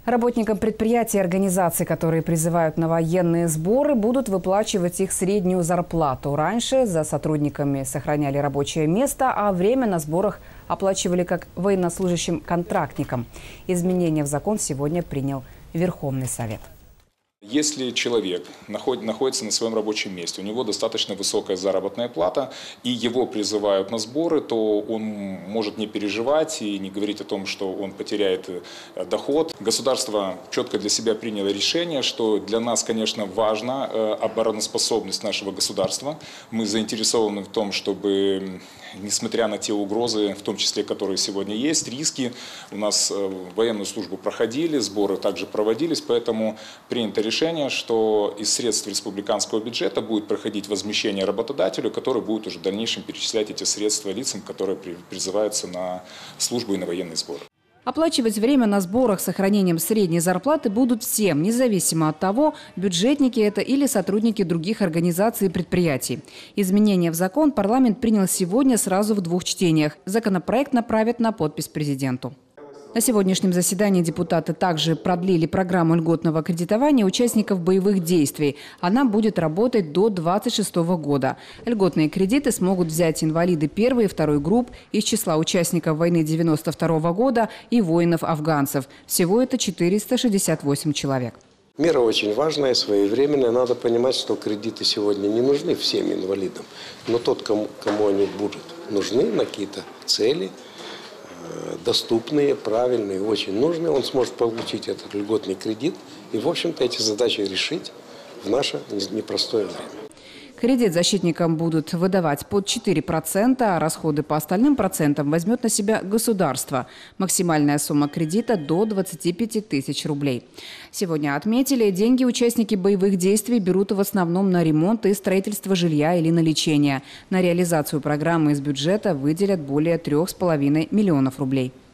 Работникам предприятий и организаций, которые призывают на военные сборы, будут выплачивать их среднюю зарплату. Раньше за сотрудниками сохраняли рабочее место, а время на сборах оплачивали как военнослужащим-контрактникам. Изменения в закон сегодня принял Верховный Совет. Если человек находится на своем рабочем месте, у него достаточно высокая заработная плата, и его призывают на сборы, то он может не переживать и не говорить о том, что он потеряет доход. Государство четко для себя приняло решение, что для нас, конечно, важна обороноспособность нашего государства. Мы заинтересованы в том, чтобы, несмотря на те угрозы, в том числе, которые сегодня есть, риски, у нас военную службу проходили, сборы также проводились, поэтому принято решение, что из средств республиканского бюджета будет проходить возмещение работодателю, который будет уже в дальнейшем перечислять эти средства лицам, которые призываются на службу и на военный сбор. Оплачивать время на сборах с сохранением средней зарплаты будут всем, независимо от того, бюджетники это или сотрудники других организаций и предприятий. Изменения в закон парламент принял сегодня сразу в 2 чтениях. Законопроект направят на подпись президенту. На сегодняшнем заседании депутаты также продлили программу льготного кредитования участников боевых действий. Она будет работать до 2026 года. Льготные кредиты смогут взять инвалиды 1 и 2 групп из числа участников войны 1992 года и воинов-афганцев. Всего это 468 человек. Мера очень важная, своевременная. Надо понимать, что кредиты сегодня не нужны всем инвалидам. Но тот, кому они будут нужны на какие-то цели, доступные, правильные, очень нужные, он сможет получить этот льготный кредит и, в общем-то, эти задачи решить в наше непростое время. Кредит защитникам будут выдавать под 4%, а расходы по остальным процентам возьмет на себя государство. Максимальная сумма кредита до 25 тысяч рублей. Сегодня отметили, деньги участники боевых действий берут в основном на ремонт и строительство жилья или на лечение. На реализацию программы из бюджета выделят более 3,5 миллионов рублей.